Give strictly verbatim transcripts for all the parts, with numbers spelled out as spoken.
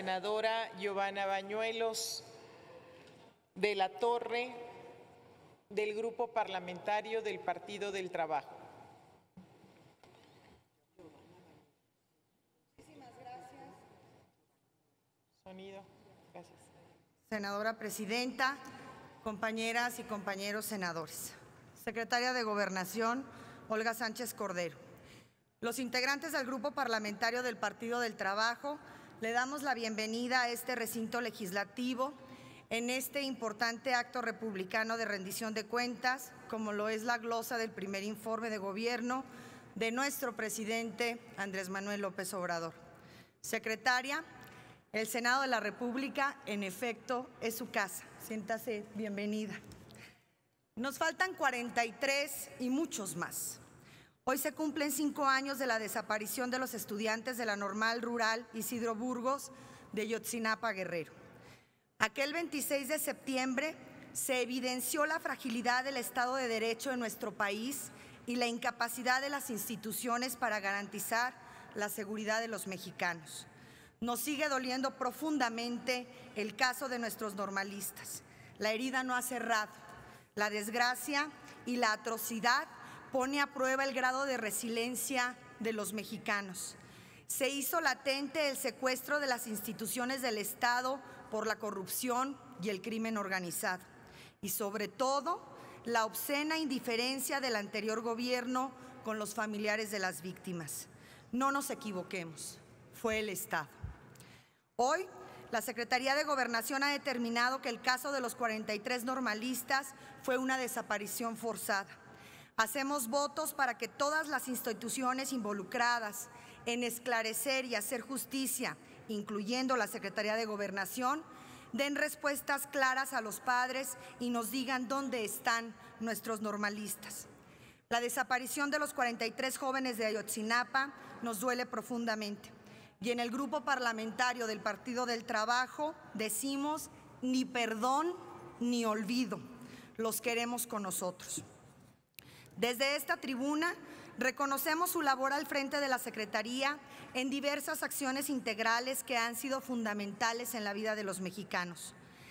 senadora Giovanna Bañuelos de la Torre, del Grupo Parlamentario del Partido del Trabajo. Muchísimas gracias. Sonido. Gracias. Senadora Presidenta, compañeras y compañeros senadores. Secretaria de Gobernación, Olga Sánchez Cordero. Los integrantes del Grupo Parlamentario del Partido del Trabajo le damos la bienvenida a este recinto legislativo en este importante acto republicano de rendición de cuentas, como lo es la glosa del primer informe de gobierno de nuestro presidente Andrés Manuel López Obrador. Secretaria, el Senado de la República, en efecto, es su casa. Siéntase bienvenida. Nos faltan cuarenta y tres y muchos más. Hoy se cumplen cinco años de la desaparición de los estudiantes de la Normal Rural Isidro Burgos de Ayotzinapa, Guerrero. Aquel veintiséis de septiembre se evidenció la fragilidad del Estado de Derecho en nuestro país y la incapacidad de las instituciones para garantizar la seguridad de los mexicanos. Nos sigue doliendo profundamente el caso de nuestros normalistas. La herida no ha cerrado. La desgracia y la atrocidad pone a prueba el grado de resiliencia de los mexicanos. Se hizo latente el secuestro de las instituciones del Estado por la corrupción y el crimen organizado. Y sobre todo, la obscena indiferencia del anterior gobierno con los familiares de las víctimas. No nos equivoquemos, fue el Estado. Hoy, la Secretaría de Gobernación ha determinado que el caso de los cuarenta y tres normalistas fue una desaparición forzada. Hacemos votos para que todas las instituciones involucradas en esclarecer y hacer justicia, incluyendo la Secretaría de Gobernación, den respuestas claras a los padres y nos digan dónde están nuestros normalistas. La desaparición de los cuarenta y tres jóvenes de Ayotzinapa nos duele profundamente. Y en el Grupo Parlamentario del Partido del Trabajo decimos ni perdón ni olvido, los queremos con nosotros. Desde esta tribuna reconocemos su labor al frente de la Secretaría en diversas acciones integrales que han sido fundamentales en la vida de los mexicanos.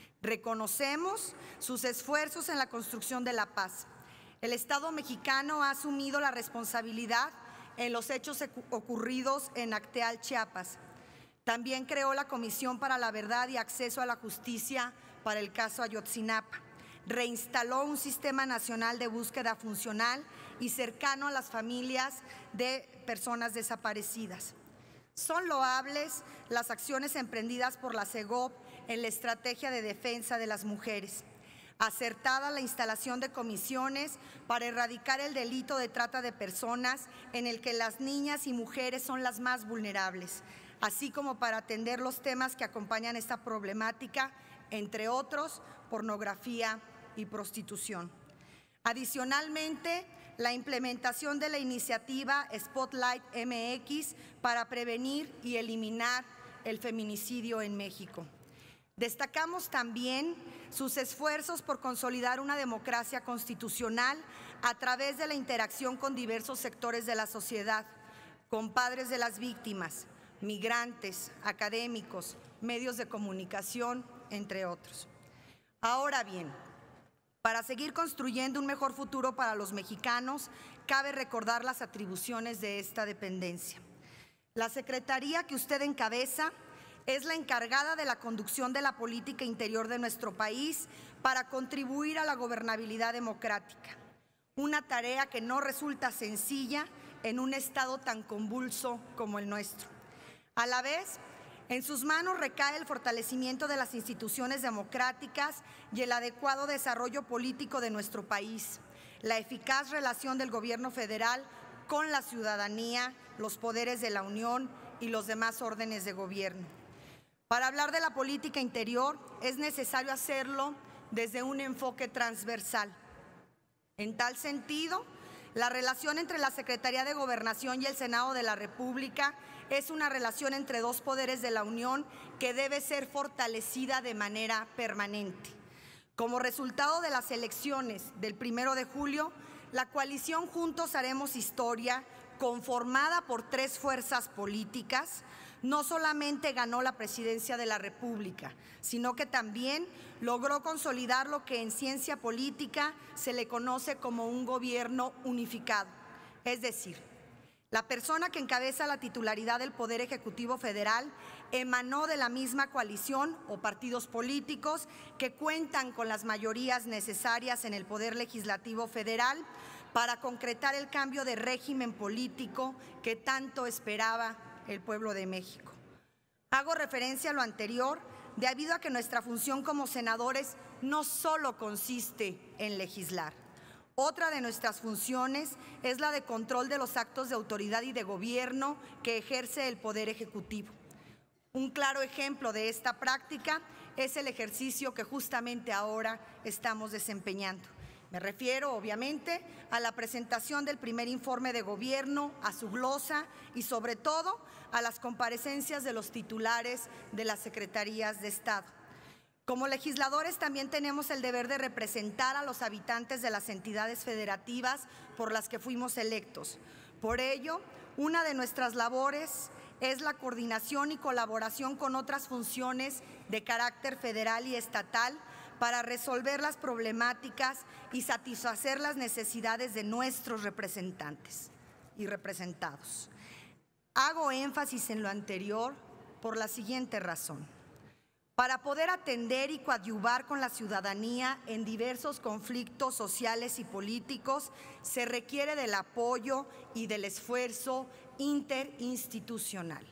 Reconocemos sus esfuerzos en la construcción de la paz. El Estado mexicano ha asumido la responsabilidad en los hechos ocurridos en Acteal, Chiapas. También creó la Comisión para la Verdad y Acceso a la Justicia para el caso Ayotzinapa. Reinstaló un sistema nacional de búsqueda funcional y cercano a las familias de personas desaparecidas. Son loables las acciones emprendidas por la SEGOV en la estrategia de defensa de las mujeres. Acertada la instalación de comisiones para erradicar el delito de trata de personas en el que las niñas y mujeres son las más vulnerables, así como para atender los temas que acompañan esta problemática, entre otros, pornografía y prostitución. Adicionalmente, la implementación de la iniciativa Spotlight M X para prevenir y eliminar el feminicidio en México. Destacamos también sus esfuerzos por consolidar una democracia constitucional a través de la interacción con diversos sectores de la sociedad, con padres de las víctimas, migrantes, académicos, medios de comunicación, entre otros. Ahora bien, para seguir construyendo un mejor futuro para los mexicanos, cabe recordar las atribuciones de esta dependencia. La Secretaría que usted encabeza es la encargada de la conducción de la política interior de nuestro país para contribuir a la gobernabilidad democrática, una tarea que no resulta sencilla en un estado tan convulso como el nuestro. A la vez, en sus manos recae el fortalecimiento de las instituciones democráticas y el adecuado desarrollo político de nuestro país, la eficaz relación del gobierno federal con la ciudadanía, los poderes de la Unión y los demás órdenes de gobierno. Para hablar de la política interior es necesario hacerlo desde un enfoque transversal. En tal sentido, la relación entre la Secretaría de Gobernación y el Senado de la República es una relación entre dos poderes de la Unión que debe ser fortalecida de manera permanente. Como resultado de las elecciones del primero de julio, la coalición Juntos Haremos Historia, conformada por tres fuerzas políticas, no solamente ganó la presidencia de la República, sino que también logró consolidar lo que en ciencia política se le conoce como un gobierno unificado. Es decir, la persona que encabeza la titularidad del Poder Ejecutivo Federal emanó de la misma coalición o partidos políticos que cuentan con las mayorías necesarias en el Poder Legislativo Federal para concretar el cambio de régimen político que tanto esperaba el pueblo de México. Hago referencia a lo anterior debido a que nuestra función como senadores no solo consiste en legislar. Otra de nuestras funciones es la de control de los actos de autoridad y de gobierno que ejerce el Poder Ejecutivo. Un claro ejemplo de esta práctica es el ejercicio que justamente ahora estamos desempeñando. Me refiero, obviamente, a la presentación del primer informe de gobierno, a su glosa y, sobre todo, a las comparecencias de los titulares de las secretarías de Estado. Como legisladores también tenemos el deber de representar a los habitantes de las entidades federativas por las que fuimos electos. Por ello, una de nuestras labores es la coordinación y colaboración con otras funciones de carácter federal y estatal para resolver las problemáticas y satisfacer las necesidades de nuestros representantes y representados. Hago énfasis en lo anterior por la siguiente razón. Para poder atender y coadyuvar con la ciudadanía en diversos conflictos sociales y políticos, se requiere del apoyo y del esfuerzo interinstitucional.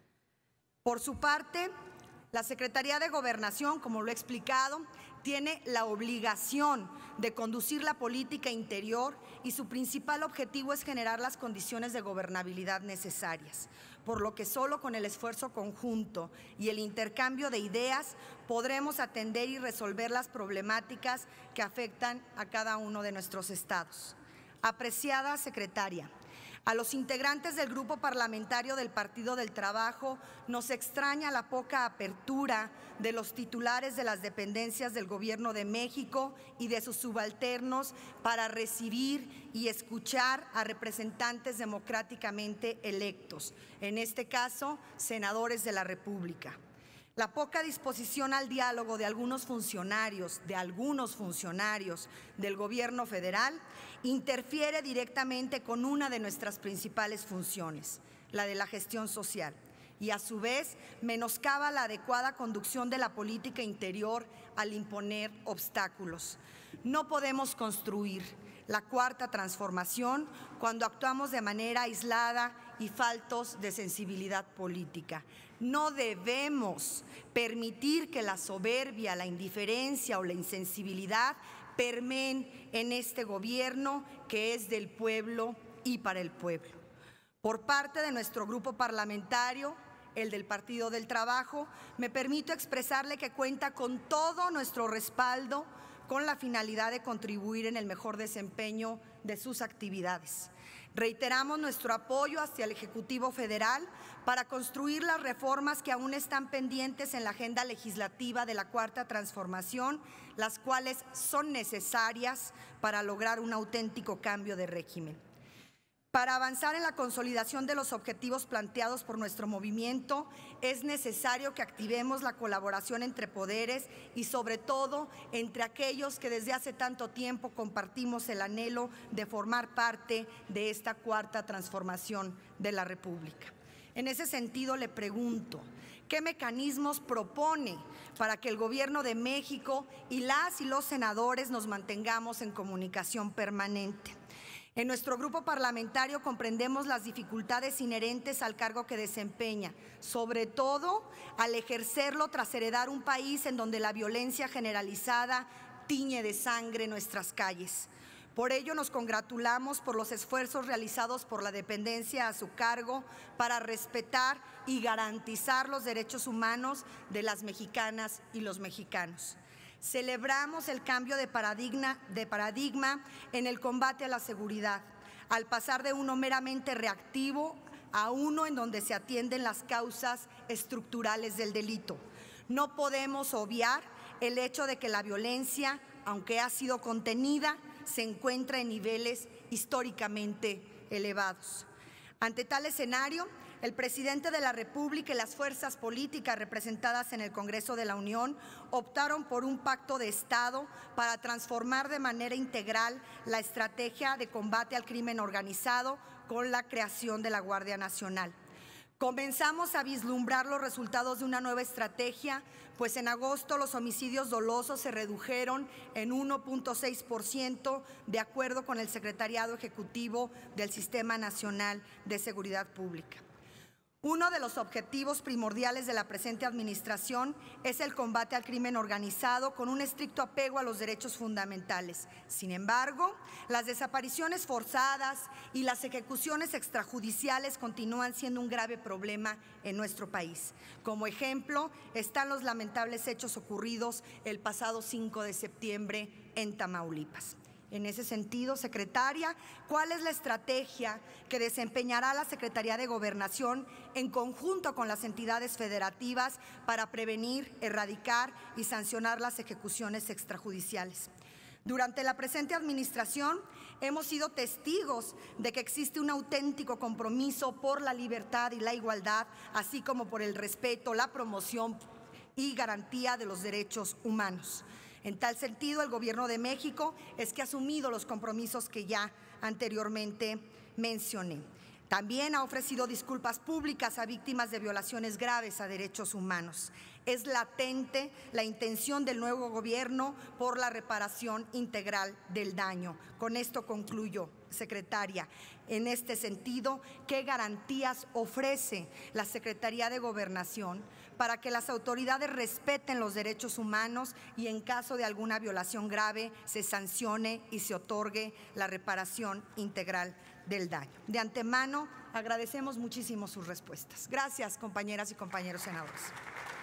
Por su parte, la Secretaría de Gobernación, como lo he explicado, tiene la obligación de conducir la política interior y su principal objetivo es generar las condiciones de gobernabilidad necesarias, por lo que solo con el esfuerzo conjunto y el intercambio de ideas podremos atender y resolver las problemáticas que afectan a cada uno de nuestros estados. Apreciada secretaria, a los integrantes del Grupo Parlamentario del Partido del Trabajo nos extraña la poca apertura de los titulares de las dependencias del Gobierno de México y de sus subalternos para recibir y escuchar a representantes democráticamente electos, en este caso, senadores de la República. La poca disposición al diálogo de algunos funcionarios, de algunos funcionarios del Gobierno federal, interfiere directamente con una de nuestras principales funciones, la de la gestión social, y a su vez menoscaba la adecuada conducción de la política interior al imponer obstáculos. No podemos construir la cuarta transformación cuando actuamos de manera aislada y faltos de sensibilidad política. No debemos permitir que la soberbia, la indiferencia o la insensibilidad permeen en este gobierno que es del pueblo y para el pueblo. Por parte de nuestro grupo parlamentario, el del Partido del Trabajo, me permito expresarle que cuenta con todo nuestro respaldo con la finalidad de contribuir en el mejor desempeño de sus actividades. Reiteramos nuestro apoyo hacia el Ejecutivo Federal para construir las reformas que aún están pendientes en la agenda legislativa de la Cuarta Transformación, las cuales son necesarias para lograr un auténtico cambio de régimen. Para avanzar en la consolidación de los objetivos planteados por nuestro movimiento, es necesario que activemos la colaboración entre poderes y sobre todo entre aquellos que desde hace tanto tiempo compartimos el anhelo de formar parte de esta cuarta transformación de la República. En ese sentido le pregunto, ¿qué mecanismos propone para que el Gobierno de México y las y los senadores nos mantengamos en comunicación permanente? En nuestro grupo parlamentario comprendemos las dificultades inherentes al cargo que desempeña, sobre todo al ejercerlo tras heredar un país en donde la violencia generalizada tiñe de sangre nuestras calles. Por ello nos congratulamos por los esfuerzos realizados por la dependencia a su cargo para respetar y garantizar los derechos humanos de las mexicanas y los mexicanos. Celebramos el cambio de paradigma, de paradigma en el combate a la seguridad, al pasar de uno meramente reactivo a uno en donde se atienden las causas estructurales del delito. No podemos obviar el hecho de que la violencia, aunque ha sido contenida, se encuentra en niveles históricamente elevados. Ante tal escenario, el presidente de la República y las fuerzas políticas representadas en el Congreso de la Unión optaron por un pacto de Estado para transformar de manera integral la estrategia de combate al crimen organizado con la creación de la Guardia Nacional. Comenzamos a vislumbrar los resultados de una nueva estrategia, pues en agosto los homicidios dolosos se redujeron en uno punto seis por ciento de acuerdo con el Secretariado Ejecutivo del Sistema Nacional de Seguridad Pública. Uno de los objetivos primordiales de la presente administración es el combate al crimen organizado con un estricto apego a los derechos fundamentales. Sin embargo, las desapariciones forzadas y las ejecuciones extrajudiciales continúan siendo un grave problema en nuestro país. Como ejemplo, están los lamentables hechos ocurridos el pasado cinco de septiembre en Tamaulipas. En ese sentido, secretaria, ¿cuál es la estrategia que desempeñará la Secretaría de Gobernación en conjunto con las entidades federativas para prevenir, erradicar y sancionar las ejecuciones extrajudiciales? Durante la presente administración hemos sido testigos de que existe un auténtico compromiso por la libertad y la igualdad, así como por el respeto, la promoción y garantía de los derechos humanos. En tal sentido, el Gobierno de México es que ha asumido los compromisos que ya anteriormente mencioné. También ha ofrecido disculpas públicas a víctimas de violaciones graves a derechos humanos. Es latente la intención del nuevo gobierno por la reparación integral del daño. Con esto concluyo, secretaria. En este sentido, ¿qué garantías ofrece la Secretaría de Gobernación para que las autoridades respeten los derechos humanos y en caso de alguna violación grave se sancione y se otorgue la reparación integral del daño? De antemano, agradecemos muchísimo sus respuestas. Gracias, compañeras y compañeros senadores.